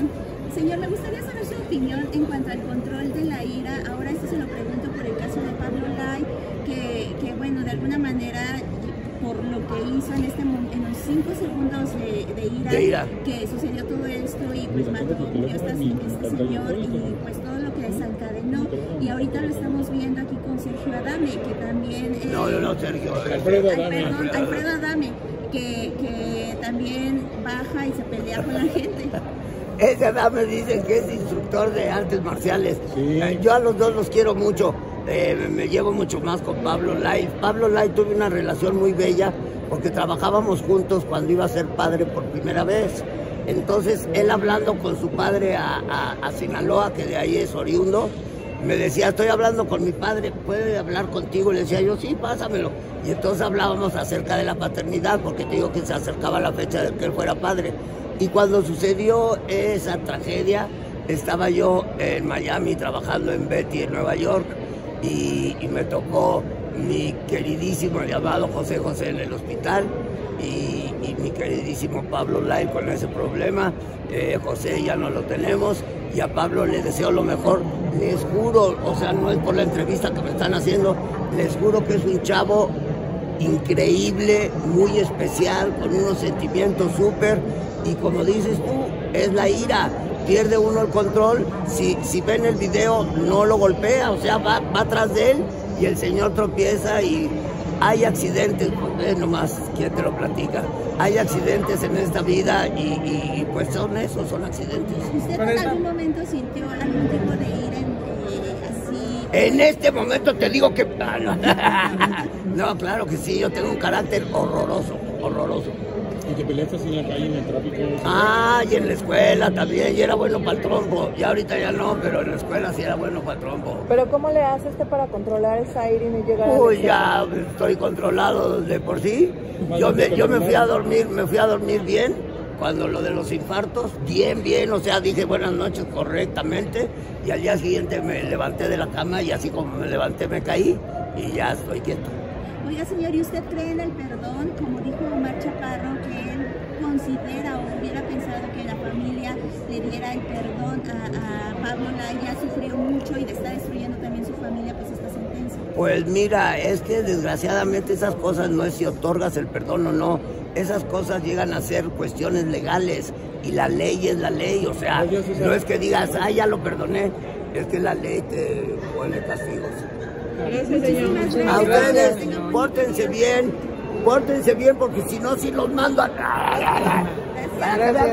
perdón. Señor, me gustaría saber su opinión en cuanto al control de la ira. Ahora esto se lo pregunto por el caso de Pablo Lay, que bueno, de alguna manera, por lo que hizo en los 5 segundos de ira, que sucedió todo esto y pues murió este señor y pues todo lo que desencadenó. Y ahorita lo estamos viendo aquí con Sergio Adame, que también... Sergio. Alfredo Adame, que también baja y se pelea con la gente. Ese Adame dicen que es instructor de artes marciales. Sí. Yo a los dos los quiero mucho. Me llevo mucho más con Pablo Lay. Pablo Lay tuve una relación muy bella porque trabajábamos juntos cuando iba a ser padre por primera vez. Entonces él, hablando con su padre a Sinaloa, que de ahí es oriundo, me decía: estoy hablando con mi padre, ¿puede hablar contigo? Le decía yo: sí, pásamelo. Y entonces hablábamos acerca de la paternidad, porque te digo que se acercaba la fecha de que él fuera padre. Y cuando sucedió esa tragedia, estaba yo en Miami trabajando en Betty, en Nueva York, y me tocó mi queridísimo llamado José José en el hospital, y mi queridísimo Pablo Lay con ese problema. José ya no lo tenemos, y a Pablo le deseo lo mejor. Les juro, o sea, no es por la entrevista que me están haciendo, les juro que es un chavo increíble, muy especial, con unos sentimientos súper, y como dices tú, es la ira, pierde uno el control. Si ven el video, no lo golpea, o sea, va atrás de él y el señor tropieza. Y hay accidentes, pues nomás, ¿quién te lo platica? Hay accidentes en esta vida y pues son esos, son accidentes. ¿Usted en algún momento sintió algún tipo de ira así? En este momento te digo que... No, claro que sí, yo tengo un carácter horroroso, horroroso. ¿Y te peleaste en la calle, en el tráfico? Y en la escuela también, y era bueno para el trompo. Ya ahorita ya no, pero en la escuela sí era bueno para el trompo. ¿Pero cómo le hace usted para controlar esa ira y no llegar a... Uy, ya estoy controlado de por sí. Yo me fui a dormir bien, cuando lo de los infartos, bien, o sea, dije buenas noches correctamente, y al día siguiente me levanté de la cama, y así como me levanté me caí, y ya estoy quieto. Oiga, señor, ¿y usted cree en el perdón? Como dijo Omar Chaparro, que él considera o hubiera pensado que la familia le diera el perdón a Pablo Lay. Ya sufrió mucho y le está destruyendo también su familia, pues, esta sentencia. Pues mira, es que desgraciadamente esas cosas no es si otorgas el perdón o no. Esas cosas llegan a ser cuestiones legales, y la ley es la ley, o sea, no es que digas: ya lo perdoné, es que la ley te pone castigos. Gracias, señor. A ustedes, pórtense bien, porque si no, si los mando a...